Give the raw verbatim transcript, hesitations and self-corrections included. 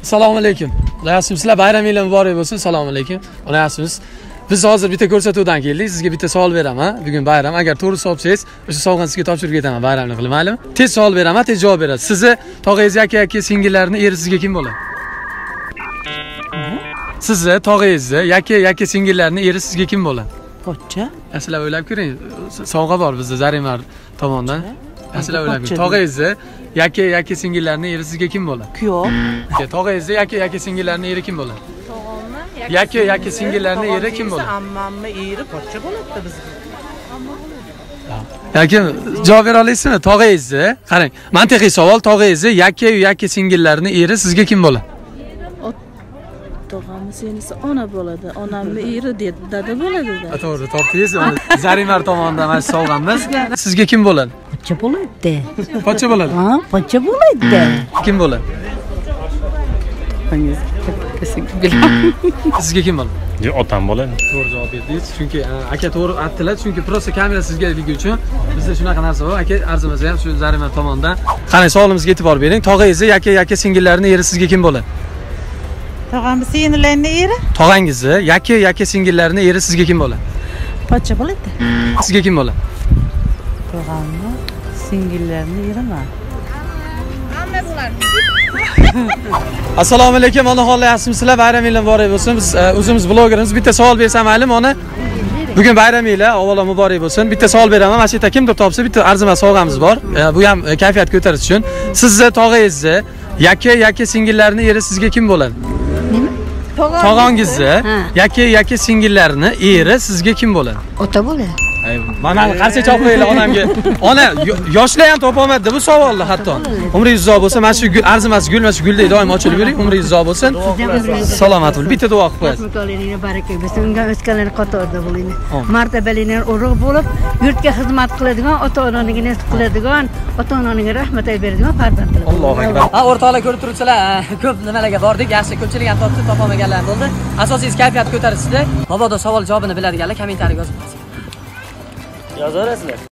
Assalomu alaykum. Yaxshimisizlar? Bayramingiz muborak bo'lsin. Assalomu alaykum. Ona yaxshimisiz? Biz hozir bitta ko'rsatuvdan keldik. Sizga bitta savol beraman. Bugun bayram. Agar to'g'ri javob bersangiz, o'sha sovg'ani sizga topshirib ketaman bayramni qilib, maylimi? Tez savol beraman, tez javob berasiz. Sizni tog'angiz, aka-aka, singillarning eri sizga kim bo'ladi? Sizni tog'angizni, aka-aka, singillarning eri sizga kim bo'ladi? Pochcha. Sizlar o'ylab ko'ring. Sovg'a bor bizda Zarimar tomonidan. Sizlar o'ylab ko'ring. Tog'angizni, aka-aka, singillarning eri sizga kim bo'ladi? Kuyov. Tog'angizni, aka-aka, singillarning eri kim bo'ladi? Yaka yaka singillarning eri kim bo'ladi? Ammamni eri pochcha bo'ladi bizga. Yaka javob bera olasizmi? Tog'angizni, qarang, mantiqiy savol, tog'angizni, yaka yaka singillarning eri sizga kim bo'ladi? Tog'amni senisi ona bo'ladi, onamni eri dada bo'ladi-da. To'g'ri, topdingiz. Zarimar tomonidan mana sovg'amiz. Sizga kim bo'ladi? Pochcha bo'ladi. Pochcha bo'ladi? Ha, pochcha bo'ladi. Kim bo'ladi? Sizga kim bo'ladi? Yo, otam bo'ladi. To'g'ri javob berdingiz. Chunki aka to'g'ri aytdilar, chunki prosta kamera sizga ligi uchun bizda shunaqa narsa bor. Aka arzimasa ham shu Zarimar tomonidan. Qarang, savolimizga e'tibor bering. Tog'angizni, aka aka singillarning eri sizga kim bo'ladi? Tog'amni singillarning eri? Tog'angizni, aka aka singillarning eri sizga kim bo'ladi? Pochcha bo'ladi. Sizga kim bo'ladi? Tog'amni singillarning erimi? Hamma bo'ladi. Assalomu alaykum, onaxonlar, yaxshimisizlar? Bayramingiz muborak bo'lsin. Biz o'zimiz blogerimiz. Bitta savol bersam maylimi, ona? Bugun bayramingiz avvalo muborak bo'lsin. Bitta savol beraman. Mana shu yerda kimdir topsa, bitta arzimas sovg'amiz bor. Bu ham kayfiyat ko'tarish uchun. Sizni tog'angizni, yaka yaka singillarning eri sizga kim bo'ladi? Nima? Tog'angizni, yaka yaka singillarning eri sizga kim bo'ladi? Ota bo'ladi. Mana qarshi chop qo'yinglar onamga. Ona yoshlar ham topa olmadi bu savolni hatto. Umringiz uzoq bo'lsin. Mana shu arzimas gul, mana shu guldek doim ochilib yuring. Umringiz uzoq bo'lsin. Salomat bo'ling. Bitta duo qilib qo'yasiz. Rahmatligingiz baraka bersin. Unga o'sganlar qatorida bo'ling. Martabalilar urug' bo'lib, yurtga xizmat qiladigan, ota-onaniga qiladigan, ota-onaniga rahmat beradigan farzandlar. Allohu akbar. Ha, o'rtoqlar ko'rib turibsizlar, ko'p nimalarga bordik. Yaxshi, ko'pchilik ham topdi, topa olmaganlar bo'ldi. Asosiysi kayfiyat ko'tarishda. Mabodo savol javobini biladiganlar kommentariyaga yozib qo'ysin. Yozaverasizlar.